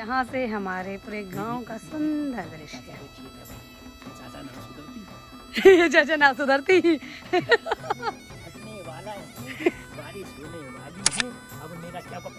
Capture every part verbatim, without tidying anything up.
यहाँ से हमारे पूरे गांव का सुंदर दृश्य। ये चाचा ना सुधरती। वाला है, बारिश होने वाली है, अब मेरा क्या पता।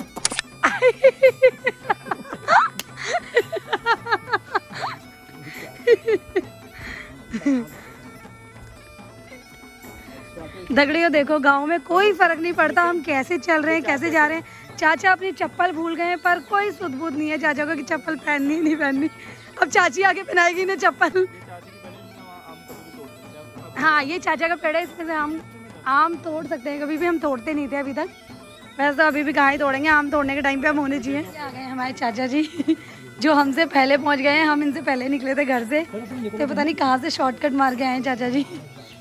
दगड़ियों देखो, गांव में कोई फर्क नहीं पड़ता हम कैसे चल रहे हैं, कैसे जा रहे हैं। चाचा अपनी चप्पल भूल गए हैं, पर कोई सुध-बुध नहीं है चाचा को कि चप्पल पहननी नहीं पहननी। अब चाची आगे पहनाएगी ना चप्पल। हाँ, ये चाचा का पेड़ है, इसमें से हम आम तोड़ सकते हैं। कभी भी हम तोड़ते नहीं थे अभी तक, वैसे तो अभी भी कहाँ ही तोड़ेंगे, आम तोड़ने के टाइम पे हम होने चाहिए। आ गए हमारे चाचा जी जो हमसे पहले पहुंच गए हैं। हम इनसे पहले निकले थे घर से, तो पता नहीं कहाँ से शॉर्टकट मार के आए हैं चाचा जी।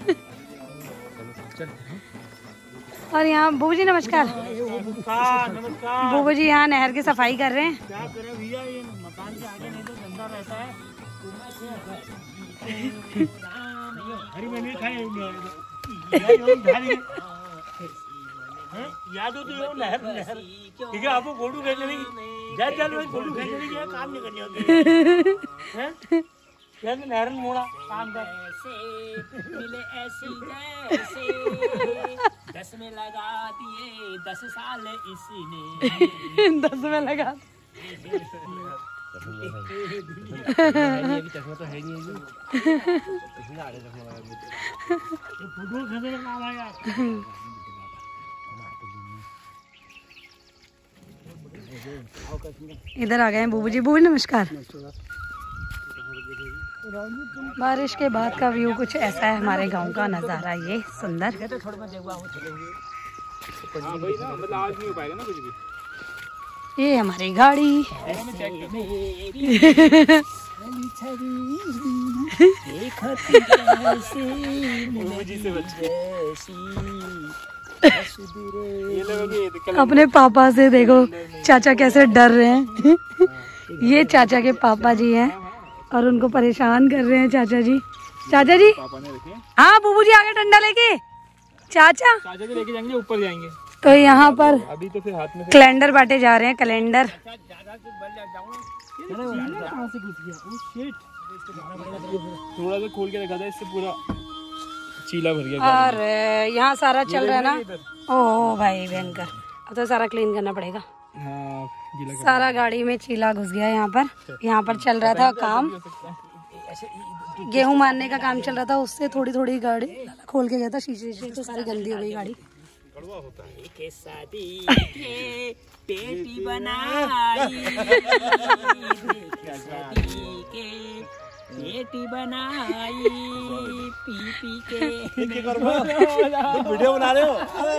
और यहाँ बूबू जी नमस्कार। नमस्कार। बूबू जी यहाँ नहर की सफाई कर रहे हैं। क्या करें भैया, ये मकान के आगे नहीं तो गंदा रहता है। हरी मैंने खाई याद हो तो यो नहर नहर ठीक है। आपको फोटो खींचने की जय जल में फोटो खींचने की काम नहीं करनी होती है। यार नहर में मोड़ा काम कर मिले ऐसी जैसे दस में लगा दिए दस साल इसने दस में लगा चश्मा तो है नहीं फोटो खींचने का काम आया। इधर आ गए हैं बूबू जी। बूबू नमस्कार। बारिश के बाद का व्यू कुछ ऐसा है हमारे गांव का नज़ारा, ये सुंदर। ये हमारी गाड़ी अपने पापा से देखो चाचा कैसे डर रहे हैं। ये चाचा के पापा जी हैं और उनको परेशान कर रहे हैं चाचा जी। चाचा जी हाँ, बूबू जी आगे डंडा लेके चाचा चाचा को लेके जाएंगे, ऊपर जाएंगे। तो यहाँ पर अभी तो फिर हाथ में कैलेंडर बांटे जा रहे हैं। कैलेंडर थोड़ा सा खोल के रखा था, इससे पूरा चीला भर गया। और यहाँ सारा चल रहा है ना। ओह भाई भयंकर, अब तो सारा क्लीन करना पड़ेगा। हाँ, सारा गाड़ी में चीला घुस गया। यहाँ पर यहाँ पर चल रहा था काम, गेहूं मारने का काम चल रहा था, उससे थोड़ी थोड़ी गाड़ी खोल के गया था, शीशे शीशे तो सारी गंदी हो गई गाड़ी। के शादी के पेटी बनाई के पेटी बनाई पी पी के वीडियो बना रहे हो।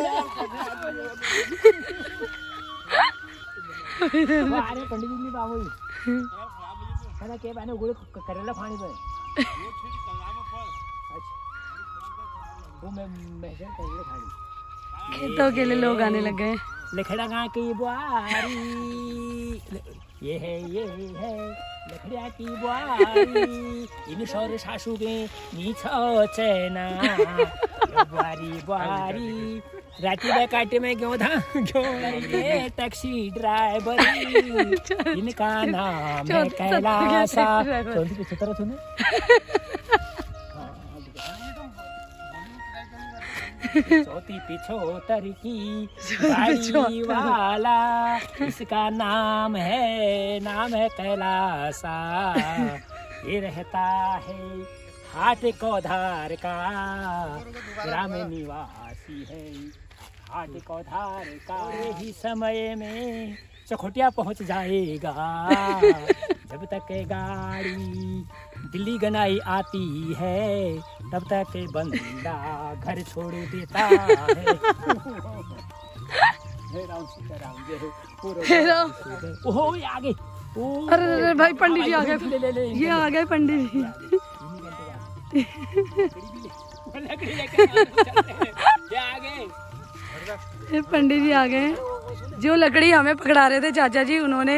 अरे पंडित जी बाबू खाना के बने गुड़ करेला खाने पे वो मैं मैसेज करेला खानी। खेतों के लिए लोग आने लग गए। लखड़ा गा की बुआरी ये है ये है लखड़ा की बुआरी इन सौर सासू के नीचो चैना बुआरी बुआरी राती में काटे में क्यों था क्यों ये टैक्सी ड्राइवर इनका नाम है कैलासा। तरह सुने चौथी पिछोतर की गाड़ी वाला इसका नाम है नाम है कैलासा। ये रहता है हाट कौधार का ग्राम निवासी है हाट कौधार का। ही समय में चखोटिया पहुंच जाएगा जब तक गाड़ी दिल्ली गनाई आती है तब तक बंदा घर छोड़ देता है। ओहो ये आ गए। अरे अरे भाई पंडित जी आ गए, ये आ गए पंडित जी। पंडित जी आ गए। जो लकड़ी हमें पकड़ा रहे थे चाचा जी, उन्होंने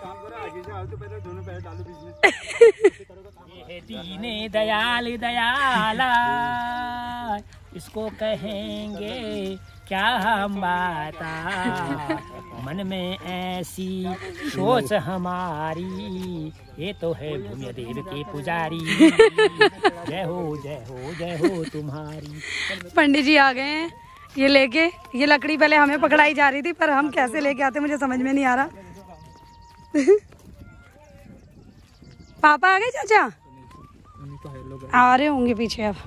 दीने दयाल दयाला इसको कहेंगे क्या हम बाता, मन में ऐसी सोच हमारी, ये तो है भूमि देव के पुजारी। जय हो जय हो जय हो तुम्हारी। पंडित जी आ गए हैं ये लेके। ये लकड़ी पहले हमें पकड़ाई जा रही थी, पर हम कैसे लेके आते मुझे समझ में नहीं आ रहा। पापा आ गए चाचा? आ रहे होंगे पीछे अब।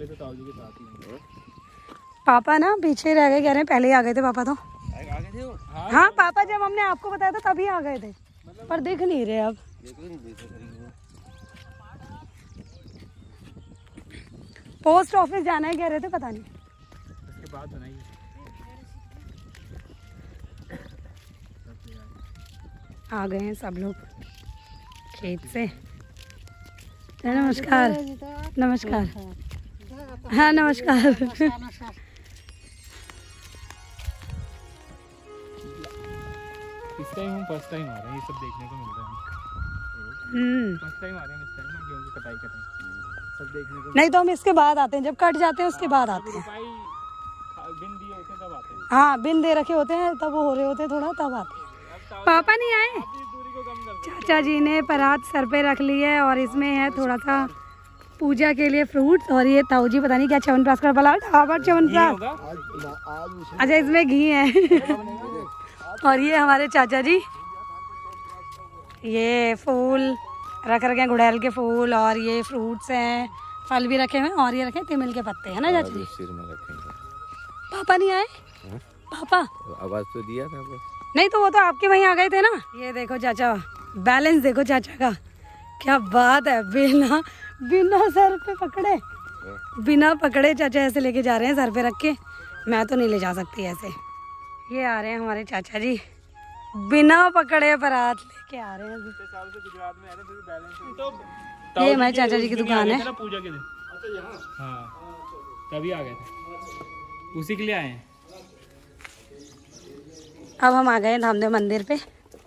पापा ना पीछे रह गए, कह रहे हैं पहले ही आ गए थे पापा तो। हाँ पापा जब हमने आपको बताया था तभी आ गए थे, पर दिख नहीं रहे अब। पोस्ट ऑफिस जाना है कह रहे थे, पता नहीं। उसके बाद आ गए हैं सब लोग खेत से। नमस्कार नमस्कार। हाँ नमस्कार। इस टाइम हम फर्स्ट टाइम आ रहे हैं, ये सब देखने को मिल रहा है। हम्म फर्स्ट टाइम आ रहे हैं इस टाइम ना, गेहूं की कटाई कर रहे हैं, सब देखने को। नहीं तो हम इसके बाद आते हैं, जब कट जाते हैं उसके बाद आते हैं। रुपाई बिन दिए होते हैं तब आते हैं। हाँ बिन दे रखे होते हैं, तब वो हो रहे होते हैं थोड़ा, तब आते हैं। पापा नहीं आए? दूरी को कम कर। चाचा जी ने परात सर पे रख ली है और इसमें है थोड़ा सा पूजा के लिए फ्रूट्स, और ये ताऊ जी पता नहीं क्या च्यवनप्राश का पलाट, हाँ च्यवनप्राश। अच्छा इसमें घी है। और ये हमारे चाचा जी, ये फूल रख रखे हैं, गुड़हल के फूल, और ये फ्रूट्स हैं, फल भी रखे हुए हैं, और ये रखे तिमिल के पत्ते है ना चाचा जी। सिर में रखेंगे। पापा नहीं आए? पापा आवाज तो दिया था वो। नहीं तो वो तो आपके वहीं आ गए थे ना। ये देखो चाचा, बैलेंस देखो चाचा का, क्या बात है। बिना बिना सर पे पकड़े, बिना पकड़े चाचा ऐसे लेके जा रहे हैं सर पे रख के। मैं तो नहीं ले जा सकती ऐसे। ये आ रहे हैं हमारे चाचा जी, बिना पकड़े परात लेके आ रहे हैं अभी। साल से गुजरात में आ रहे थे, बैलेंस तो ये हमारे चाचा जी की दुकान है। पूजा के दिन। हाँ तभी आ गए थे, उसी के लिए आए हैं। अब हम आ गए हैं धामदेव मंदिर पे।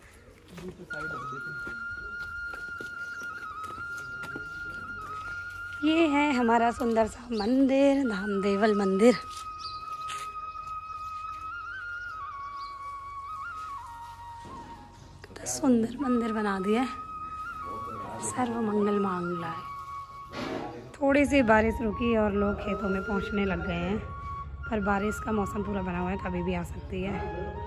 ये है हमारा सुंदर सा मंदिर, धामदेवल मंदिर। कितना सुंदर मंदिर बना दिया है, सर्व मंगल मांगलाय। थोड़ी सी बारिश रुकी और लोग खेतों में पहुंचने लग गए हैं, पर बारिश का मौसम पूरा बना हुआ है, कभी भी आ सकती है।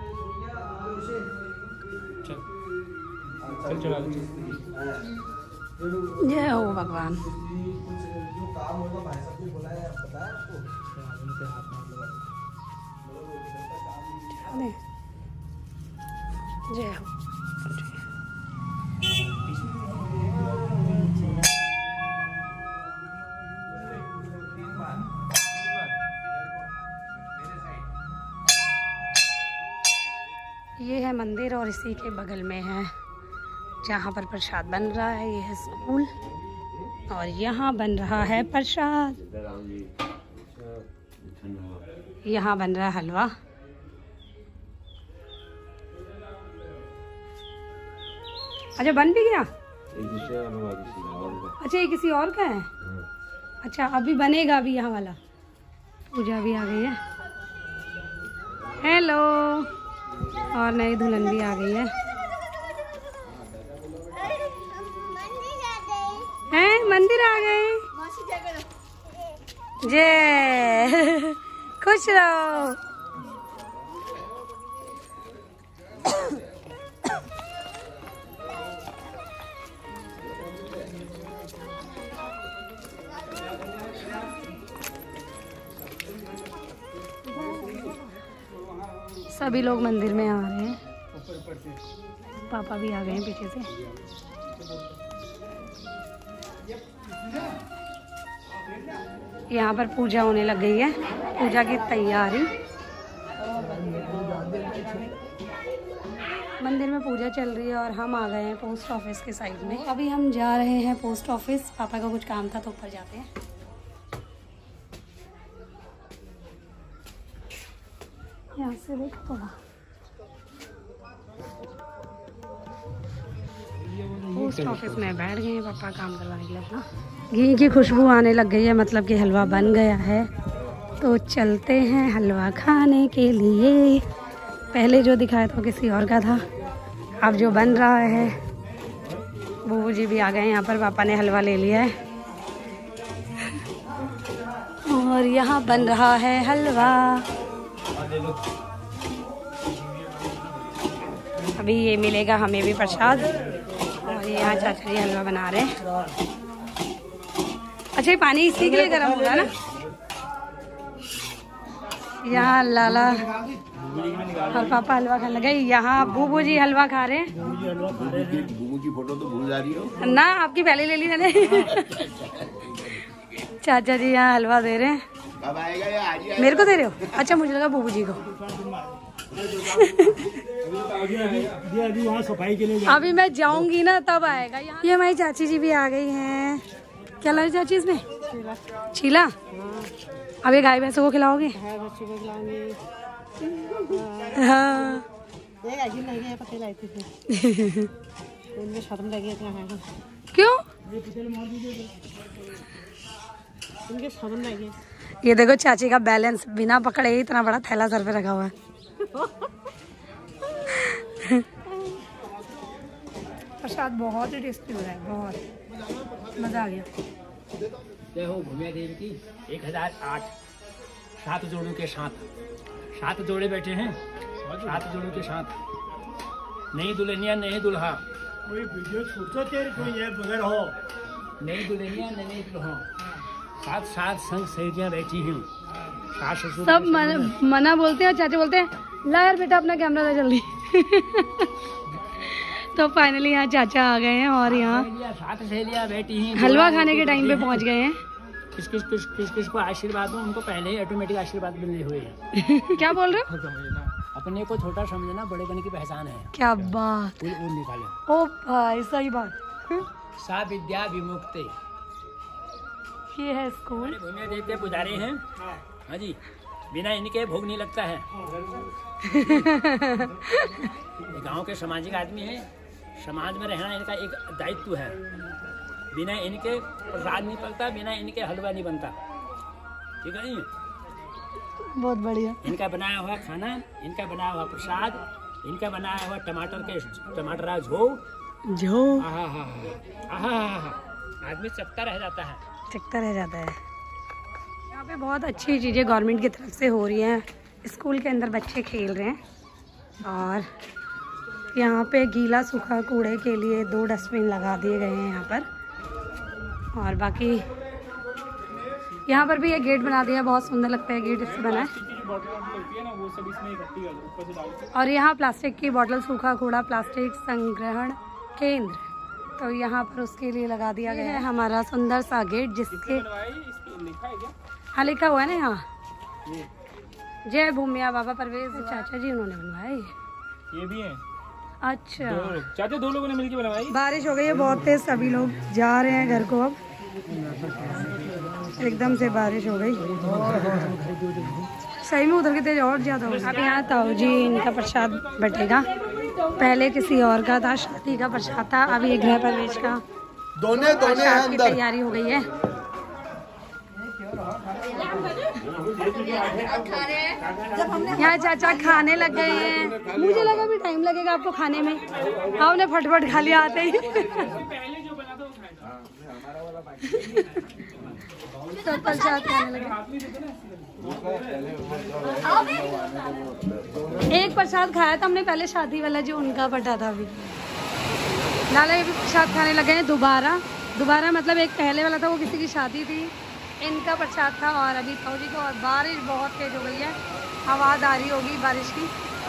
चल चला जय हो भगवान। जय हो। ये है मंदिर और इसी के बगल में है जहाँ पर प्रसाद बन रहा है, ये है स्कूल, और यहाँ बन रहा है प्रसाद। यहाँ बन रहा है हलवा। अच्छा बन भी गया? अच्छा ये किसी और का है? अच्छा अभी बनेगा अभी यहाँ वाला। पूजा भी आ गई है। हेलो, और नई दुल्हन भी आ गई है। हैं मंदिर आ गए। जय खुश रहो। सभी लोग मंदिर में आ रहे हैं। पापा भी आ गए हैं पीछे से। यहाँ पर पूजा होने लग गई है, पूजा की तैयारी। मंदिर में पूजा चल रही है और हम आ गए हैं पोस्ट ऑफिस के साइड में। अभी हम जा रहे हैं पोस्ट ऑफिस, पापा का कुछ काम था तो ऊपर जाते हैं। यहाँ से देखो थोड़ा पोस्ट ऑफिस में बैठ गए हैं पापा काम करवाने के लिए अपना। घी की खुशबू आने लग गई है, मतलब कि हलवा बन गया है। तो चलते हैं हलवा खाने के लिए। पहले जो दिखाया था किसी और का था, अब जो बन रहा है। बूबू जी भी आ गए यहाँ पर, पापा ने हलवा ले लिया है और यहाँ बन रहा है हलवा। अभी ये मिलेगा हमें भी प्रसाद। और यहाँ चाचा जी हलवा बना रहे हैं। अच्छा ये पानी इसी के लिए गर्म होगा ना। यहाँ लाला और पापा हलवा खाने लगे। यहाँ बूबू जी हलवा खा रहे हैं। बूबू की फोटो तो भूल जा रही हो ना, आपकी पहले ले ली मैंने। चाचा जी यहाँ हलवा दे रहे हैं। कब आएगा या आज ही मेरे को दे रहे हो? अच्छा मुझे लगा बूबू जी को। अभी वहाँ सफाई के लिए अभी मैं जाऊंगी ना तब आएगा। ये हमारी चाची जी भी आ गई हैं। क्या लाई चाची इसमें? चीला। अब ये गाय भैंसों को खिलाओगे? हाँ। क्यों? ये देखो चाची का बैलेंस बिना पकड़े इतना बड़ा थैला सर पे रखा हुआ है। प्रसाद बहुत ही टेस्टी हो रहा है, बहुत मजा आ गया। जय हो भूमिया देवी की। एक हजार आठ सात जोड़ों के साथ सात जोड़े बैठे हैं। सात जोड़ों के साथ नई दुल्हनिया नई दुल्हा। कोई वीडियो छोटो तेरे कोई है बगैर हो। नई दुल्हनिया नई दुल्हा साथ साथ संग सहेलियां बैठी हैं। सास ससुर सब मन, मना बोलते हैं। चाचा बोलते हैं ला यार बेटा अपना कैमरा दे जल्दी। तो फाइनली यहाँ चाचा आ गए हैं और यहाँ साथ सहेलियां बैठी हैं। हलवा खाने के टाइम पे पहुँच गए हैं। किस किस किस किस किस को आशीर्वाद दो, उनको पहले ही ऑटोमेटिक आशीर्वाद मिले हुए हैं। क्या बोल रहे हो? अपने को छोटा समझना बड़े बन की पहचान है। क्या बात। कोई और निकाले। ओ भाई सही बात। सा विद्या विमुक्ते। ये है स्कूल। भूमिया देवी के पुजारी हैं। हाँ जी, बिना इनके भोग नहीं लगता है। गांव के सामाजिक आदमी है। समाज में रहना इनका एक दायित्व है। बिना इनके प्रसाद नहीं पकता, बिना इनके हलवा नहीं बनता। ठीक है जी। बहुत बढ़िया। इनका बनाया हुआ खाना, इनका बनाया हुआ प्रसाद, इनका बनाया हुआ टमाटर के टमाटर झोल जो आहा हा आहा आदमी चकता रह जाता है। चकता रह जाता है। यहाँ पे बहुत अच्छी चीज़ें गवर्नमेंट की तरफ से हो रही हैं। स्कूल के अंदर बच्चे खेल रहे हैं और यहाँ पे गीला सूखा कूड़े के लिए दो डस्टबिन लगा दिए गए हैं यहाँ पर। और बाकी यहाँ पर भी ये गेट बना दिया, बहुत सुंदर लगता है गेट इससे बना है। और यहाँ प्लास्टिक की बोतल, सूखा कूड़ा, प्लास्टिक संग्रहण केंद्र, तो यहाँ पर उसके लिए लगा दिया गया है हमारा सुंदर सा गेट, जिसके हाँ लिखा हुआ है ना यहाँ जय भूमिया बाबा परवेज चाचा जी उन्होंने बनवाया ये। ये भी है। अच्छा दो, चाचा दो लोगों ने मिलकर बनवाई। बारिश हो गई है बहुत तेज, सभी लोग जा रहे हैं घर को। अब एकदम से बारिश हो गई, सही में उधर के तेज और ज्यादा हो गई। अब यहाँ ताऊ जी इनका प्रसाद बटेगा। पहले किसी और का था, शादी का प्रसाद था, अब ये गृह प्रवेश का दोने दोने प्रसाद की तैयारी हो गई है। यहाँ चाचा खाने लग गए हैं। मुझे लगा भी टाइम लगेगा आपको खाने में, आपने फटफट खा लिया आते ही। सब प्रसाद खाने लगे। एक प्रसाद खाया था हमने पहले, शादी वाला जो उनका बटा था। अभी लाला ये भी प्रसाद खाने लगे हैं दोबारा। दोबारा मतलब एक पहले वाला था वो किसी की शादी थी, इनका प्रसाद था। और अभी ताऊ जी को, और बारिश बहुत तेज हो गई है, आवाज़ आ रही होगी बारिश की,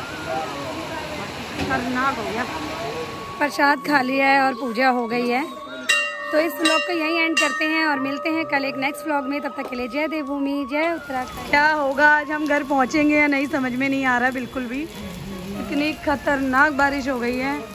खतरनाक हो गया। प्रसाद खा लिया है और पूजा हो गई है, तो इस व्लॉग को यहीं एंड करते हैं और मिलते हैं कल एक नेक्स्ट व्लॉग में। तब तक के लिए जय देवभूमि, जय उत्तराखंड। क्या होगा आज, हम घर पहुंचेंगे या नहीं समझ में नहीं आ रहा बिल्कुल भी। इतनी खतरनाक बारिश हो गई है,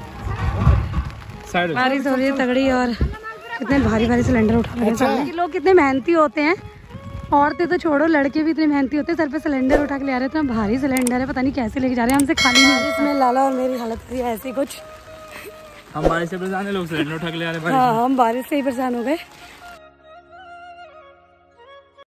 बारिश हो रही है तगड़ी। और कितने भारी भारी सिलेंडर उठा रहे हैं सामने। लोग कितने मेहनती होते हैं, औरतें तो छोड़ो, लड़के भी इतने मेहनती होते हैं। सर पे सिलेंडर उठा के ले आ रहे हैं, इतना भारी सिलेंडर है, पता नहीं कैसे लेके जा रहे हैं। हमसे खाली नहीं, इसमें लाला और मेरी हालत हुई है ऐसी कुछ। हम बारिश से परेशान है, लोग सिलेंडर उठा के ले आ रहे हैं। हाँ हम बारिश से ही परेशान हो गए।